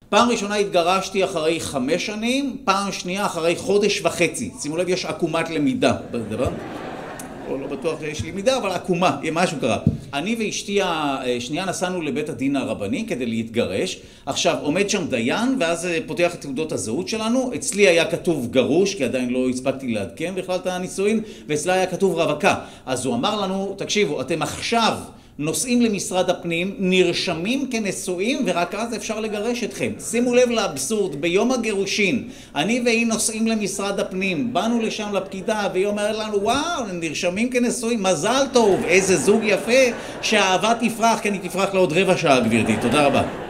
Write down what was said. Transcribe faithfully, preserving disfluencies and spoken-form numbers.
פעם ראשונה התגרשתי אחרי חמש שנים, פעם שנייה אחרי חודש וחצי. שימו לב, יש עקומת למידה בדבר. או לא בטוח שיש לי מידה, אבל עקומה, משהו קרה. אני ואשתי השנייה נסענו לבית הדין הרבני כדי להתגרש. עכשיו, עומד שם דיין, ואז פותח את תעודות הזהות שלנו. אצלי היה כתוב גרוש, כי עדיין לא הספקתי לעדכן בכלל את הנישואין, ואצלה היה כתוב רווקה. אז הוא אמר לנו, תקשיבו, אתם עכשיו נוסעים למשרד הפנים, נרשמים כנשואים, ורק אז אפשר לגרש אתכם. שימו לב לאבסורד, ביום הגירושין, אני והיא נוסעים למשרד הפנים, באנו לשם לפקידה, והיא אומרת לנו, וואו, נרשמים כנשואים, מזל טוב, איזה זוג יפה, שהאהבה תפרח, כי אני תפרח לעוד רבע שעה, גברתי. תודה רבה.